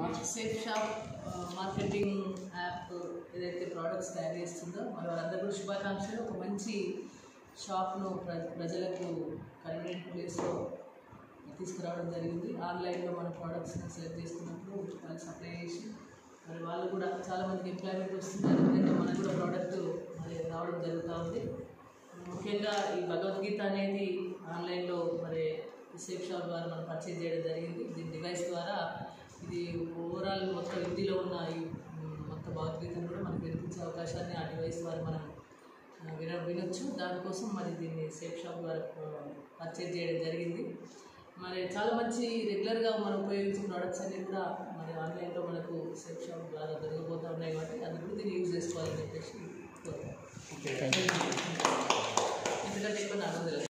Safe shop marketing app ఏదైతే products తయారు చేస్తుందో మరి వాళ్ళందరూ కూడా శుభాకాంక్షలు. ఒక మంచి షాప్ను ప్రజలకు కన్వీనియంట్ ప్లేస్లో తీసుకురావడం జరిగింది. ఆన్లైన్లో మన ప్రోడక్ట్స్ని సెలెక్ట్ చేసుకున్నప్పుడు వాళ్ళు సప్లై చేసి మరి వాళ్ళు కూడా చాలామందికి ఎంప్లాయ్మెంట్ వస్తుంది. అదేవిధంగా మనకు కూడా ప్రోడక్ట్ మరి రావడం జరుగుతూ ఉంది. ముఖ్యంగా ఈ భగవద్గీత అనేది ఆన్లైన్లో మరి సేఫ్ షాప్ ద్వారా మనం పర్చేజ్ చేయడం జరిగింది. దీని డివైస్ ద్వారా ఇది ఓవరాల్ మొత్తం హిందీలో ఉన్న ఈ మొత్తం భగవద్గీతను కూడా మనకు వినిపించే అవకాశాన్ని ఆ డివైస్ ద్వారా మనం వినొచ్చు. దానికోసం మరి దీన్ని సేఫ్ షాప్ ద్వారా పర్చేజ్ చేయడం జరిగింది. మరి చాలా మంచి రెగ్యులర్గా మనం ఉపయోగించే ప్రోడక్ట్స్ అన్నీ కూడా మరి ఆన్లైన్లో మనకు సేఫ్ షాప్ ద్వారా దొరకబోతూ ఉన్నాయి కాబట్టి అది కూడా దీన్ని యూజ్ చేసుకోవాలని చెప్పేసి ఎందుకంటే ఎక్కువ నాకు